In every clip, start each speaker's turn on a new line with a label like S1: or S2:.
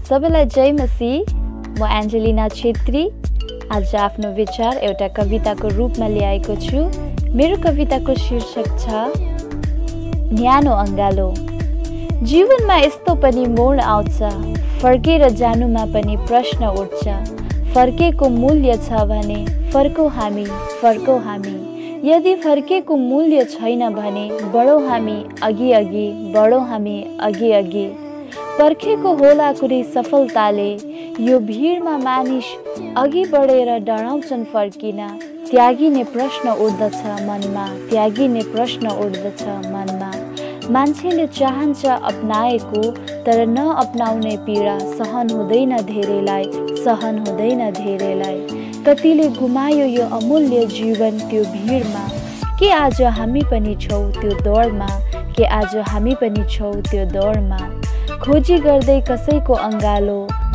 S1: सबैलाई जय मसी। म एन्जेलिना छेत्री आज आफ्नो विचार एउटा कविताको रूपमा ल्याएको छु। मेरो कविताको शीर्षक छ न्यानो अंगालो। जीवनमा यस्तो पनि मोड आउँछ, फर्केर जानुमा पनि प्रश्न उठ्छ। फर्केको मूल्य छ भने फर्कौ हामी, फर्कौ हामी। यदि फर्केको मूल्य छैन भने बढौँ हामी अघि अघि, बढौँ हामी अघि अघि। पर्खेको होला कुनै सफलताले, यो भिडमा मानिस अघि बढेर डराउँछन् फर्किन। त्यागिने प्रश्न उठ्दछ मनमा, त्यागिने प्रश्न उठ्दछ मनमा। मान्छेले चाहन्छ अपनाएको, तर नअपनाउने पीडा सहन हुँदैन धेरैलाई, सहन हुँदैन धेरैलाई। कतिले गुमायो यो अमूल्य जीवन त्यो भिडमा। के आज हामी पनि छौँ त्यो दौडमा, के आज हामी पनि छौँ त्यो दौडमा। खोजी गर्दै कसैको अंगालो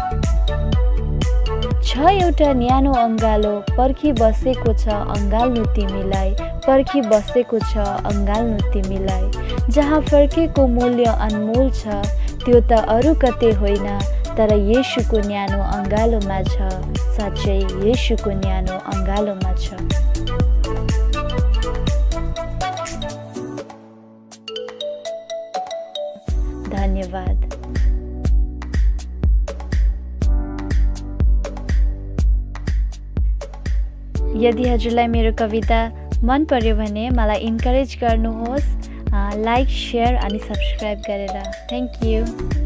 S1: छ, एउटा न्यानो अंगालो पर्खी बसेको छ अंगाल्नु तिमीलाई, पर्खी बसेको छ अंगाल्नु तिमीलाई। जहाँ फर्केको मूल्य अनमोल छ, त्यो त अरू कतै होइन, तर येशूको न्यानो अंगालोमा छ। साँच्चै येशूको न्यानो अंगालोमा छ। धन्यवाद। यदि हजुरलाई मेरो कविता मन पर्यो भने मलाई इन्करेज गर्नुहोस्, लाइक, शेयर अनि सब्स्क्राइब गरेर। Thank you.